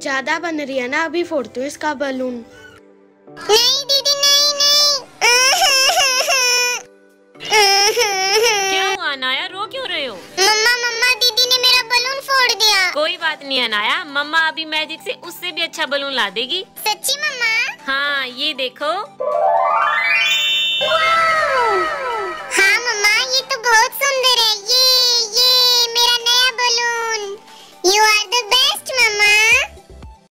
ज्यादा बन रही है ना, अभी फोड़ती हूँ इसका बलून। नहीं दीदी नहीं नहीं। क्या हुआ अनाया, रो क्यों रहे हो? मम्मा मम्मा दीदी ने मेरा बलून फोड़ दिया। कोई बात नहीं अनाया, मम्मा अभी मैजिक से उससे भी अच्छा बलून ला देगी। सच्ची मम्मा? हाँ ये देखो।